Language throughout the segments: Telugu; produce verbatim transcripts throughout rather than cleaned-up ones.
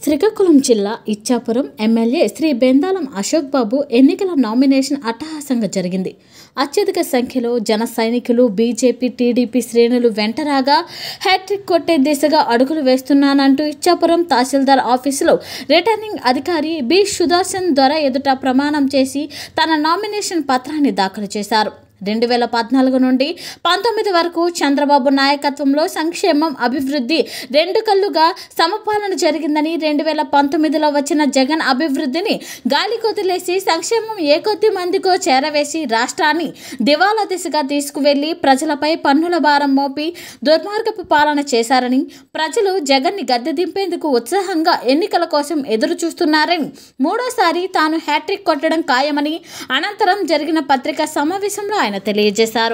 శ్రీకాకుళం జిల్లా ఇచ్చాపురం ఎమ్మెల్యే శ్రీ బెందాలం అశోక్ బాబు ఎన్నికల నామినేషన్ అట్టహాసంగా జరిగింది. అత్యధిక సంఖ్యలో జన సైనికులు, బీజేపీ, టీడీపీ శ్రేణులు వెంటరాగా హ్యాట్రిక్ కొట్టే దిశగా అడుగులు వేస్తున్నానంటూ ఇచ్చాపురం తహసీల్దార్ ఆఫీసులో రిటర్నింగ్ అధికారి బి సుదర్శన్ ద్వారా ఎదుట ప్రమాణం చేసి తన నామినేషన్ పత్రాన్ని దాఖలు చేశారు. రెండు వేల పద్నాలుగు నుండి పంతొమ్మిది వరకు చంద్రబాబు నాయకత్వంలో సంక్షేమం, అభివృద్ధి రెండు కళ్ళుగా సమపాలన జరిగిందని, రెండు వేల పంతొమ్మిదిలో వచ్చిన జగన్ అభివృద్ధిని గాలి కొదిలేసి సంక్షేమం ఏ కొద్ది మందికో చేరవేసి రాష్ట్రాన్ని దివాలా దిశగా తీసుకువెళ్లి ప్రజలపై పన్నుల భారం మోపి దుర్మార్గపు పాలన చేశారని, ప్రజలు జగన్ని గద్దె దింపేందుకు ఉత్సాహంగా ఎన్నికల కోసం ఎదురు చూస్తున్నారని, మూడోసారి తాను హ్యాట్రిక్ కొట్టడం ఖాయమని అనంతరం జరిగిన పత్రికా సమావేశంలో ఆయన తెలియజేశారు.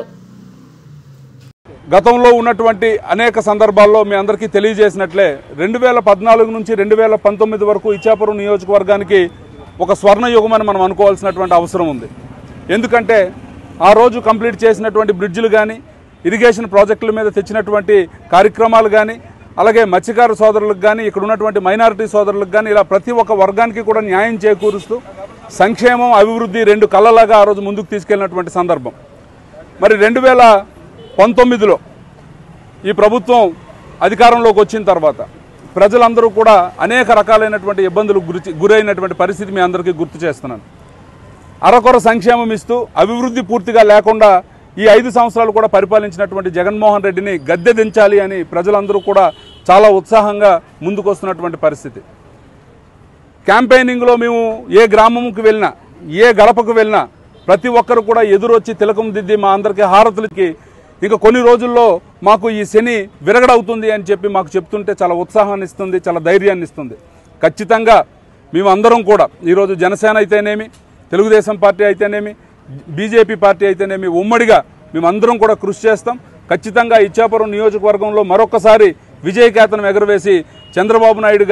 గతంలో ఉన్నటువంటి అనేక సందర్భాల్లో మీ అందరికీ తెలియజేసినట్లే రెండు వేల పద్నాలుగు నుంచి రెండు వేల పంతొమ్మిది వరకు ఇచ్చాపురం నియోజకవర్గానికి ఒక స్వర్ణయుగం అని మనం అనుకోవాల్సినటువంటి అవసరం ఉంది. ఎందుకంటే ఆ రోజు కంప్లీట్ చేసినటువంటి బ్రిడ్జిలు కానీ, ఇరిగేషన్ ప్రాజెక్టుల మీద తెచ్చినటువంటి కార్యక్రమాలు కానీ, అలాగే మత్స్యకార సోదరులకు కానీ, ఇక్కడ ఉన్నటువంటి మైనారిటీ సోదరులకు కానీ, ఇలా ప్రతి ఒక్క వర్గానికి కూడా న్యాయం చేకూరుస్తూ సంక్షేమం, అభివృద్ధి రెండు కళ్ళలాగా ఆ రోజు ముందుకు తీసుకెళ్లినటువంటి సందర్భం. మరి రెండు వేల పంతొమ్మిదిలో ఈ ప్రభుత్వం అధికారంలోకి వచ్చిన తర్వాత ప్రజలందరూ కూడా అనేక రకాలైనటువంటి ఇబ్బందులు గురి గురైనటువంటి పరిస్థితి మీ అందరికీ గుర్తు చేస్తున్నాను. అరకొర సంక్షేమం ఇస్తూ అభివృద్ధి పూర్తిగా లేకుండా ఈ ఐదు సంవత్సరాలు కూడా పరిపాలించినటువంటి జగన్మోహన్ రెడ్డిని గద్దె దించాలి అని ప్రజలందరూ కూడా చాలా ఉత్సాహంగా ముందుకు వస్తున్నటువంటి పరిస్థితి. క్యాంపెయినింగ్లో మేము ఏ గ్రామంకి వెళ్ళినా, ఏ గడపకు వెళ్ళినా ప్రతి ఒక్కరు కూడా ఎదురొచ్చి తిలకం దిద్ది మా అందరికీ హారతులకి ఇంకా కొన్ని రోజుల్లో మాకు ఈ శని విరగడవుతుంది అని చెప్పి మాకు చెప్తుంటే చాలా ఉత్సాహాన్ని ఇస్తుంది, చాలా ధైర్యాన్ని ఇస్తుంది. ఖచ్చితంగా మేమందరం కూడా ఈరోజు జనసేన అయితేనేమి, తెలుగుదేశం పార్టీ అయితేనేమి, బీజేపీ పార్టీ అయితేనేమి ఉమ్మడిగా మేమందరం కూడా కృషి చేస్తాం. ఖచ్చితంగా ఇచ్చాపురం నియోజకవర్గంలో మరొకసారి విజయకేతనం ఎగరవేసి చంద్రబాబు నాయుడు